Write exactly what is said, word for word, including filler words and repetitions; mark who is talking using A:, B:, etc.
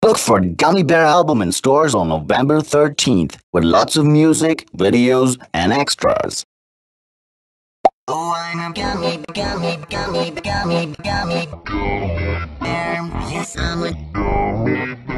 A: Look for the Gummy Bear album in stores on November thirteenth with lots of music, videos, and extras.
B: Oh, I'm a gummy, gummy, gummy, gummy, gummy, gummy bear. Yes, I'm a gummy